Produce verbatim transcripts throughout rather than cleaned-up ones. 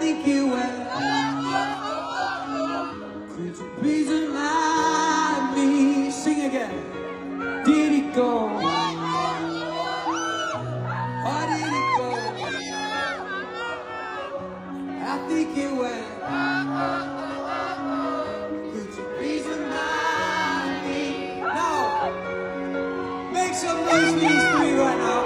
think he went. Could you please remind me? Sing again. Did he go? Or did he go? I think he went. Could you please remind me? Now, make some noise for these three right now.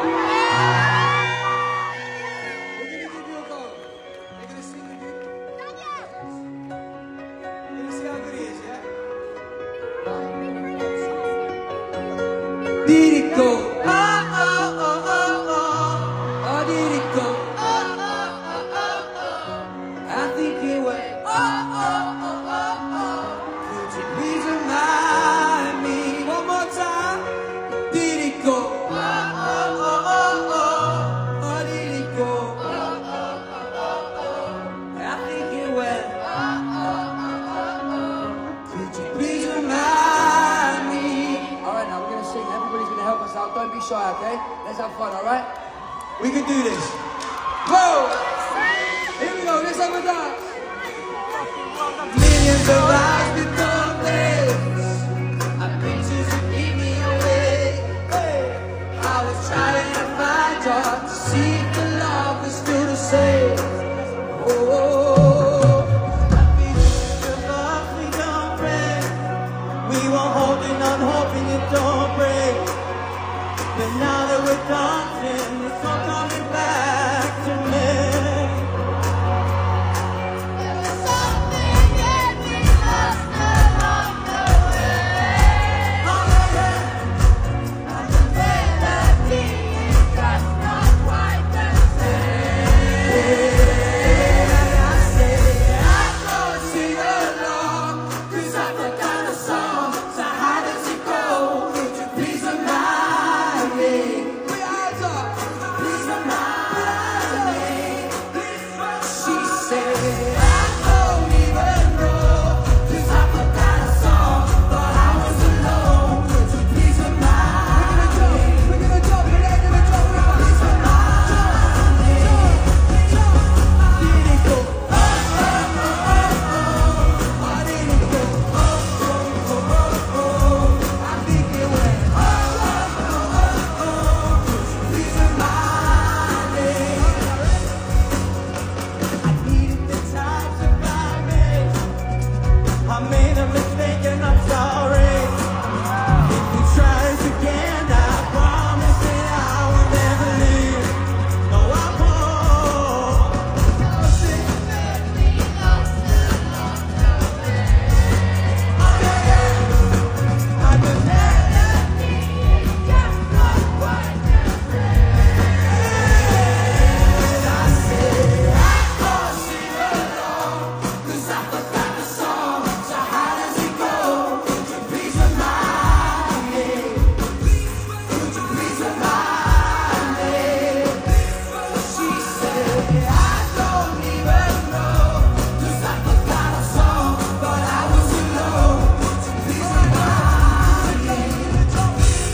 Did it go? Oh, oh, oh, oh, oh. Or did it go? Oh, oh, oh, oh, oh. I think it went. Oh, oh, oh, oh, oh. Could you please remind me one more time? Did it go? Oh, oh, oh, oh, oh. Or did it go? Oh, oh, oh, oh, oh. I think it went. Oh, oh, oh, oh, oh. Could you please remind me? All right, now we're gonna sing. Everybody's gonna help us out. Don't be shy, okay? Let's have fun, all right? We can do this. Whoa! Here we go. Let's have a dance. Millions of eyes become days. And pictures that keep me away. Hey. I was trying to find out to see if the love was still the same. Oh, I feel the love we don't break. We were holding on, hoping it don't break. But now that we're dancing, it's all coming back to me. There was something that we lost along the way. Oh yeah, and the melody is just not quite the same. And I say I don't sing along, 'cause I forgot the song. So how does it go? Would you please remind me? Please remind me. She said I don't even know, 'cause I forgot a song. Thought I was alone. Would you please remind me? We're gonna jump, we're gonna jump, we're gonna jump. Please remind me. Did it go? Oh, oh, oh, oh, oh. Or did it go? Oh, oh, oh, oh, oh. I think it went. Oh, oh, oh, oh, oh. Please remind me. I needed the time to find me. I made a mistake and I'm sorry. If you try this again, I promise that I will never leave. No, I won't. Something that we lost along the way. Oh yeah, I could never be just not quite the same. I said I can't sing along, 'cause I forgot the song. So how does it go? Could you please remind me? Could you please remind me? She said I don't even know, 'cause I forgot a song. Thought I was alone. Would you please remind me? Please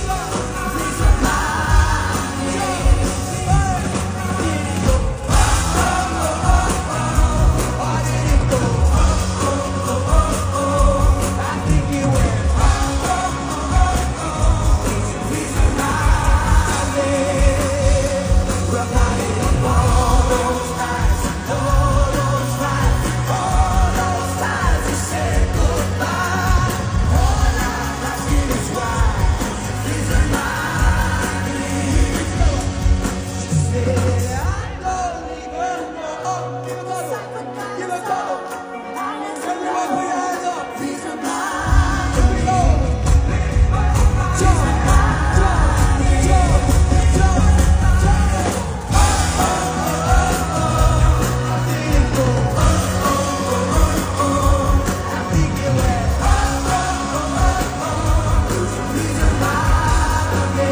remind me. Did it go? Oh, oh, oh, oh, oh. Or did it go? Oh, oh, oh, oh, oh. I think it went. Oh, oh, oh, oh, oh. Would you please remind me? Reminded of all those times, all those times, all those times we said goodbye. All I'm asking is why. Would you please remind me? She said I don't even know. Oh, give a cuddle, give a cuddle. Everyone put your hands up. Please remind me. Here we go. Jump, jump, jump, jump, jump. Oh, oh, oh, oh, oh. Did it go? Oh, oh, oh, oh, oh. I think it went. Oh, oh, oh, oh, oh. Would you please remind me?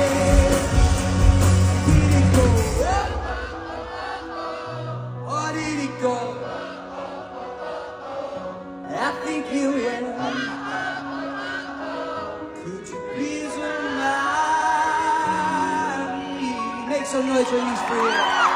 Did it go? Or did it go? I think you went. Could you please remind me? Make some noise for these three.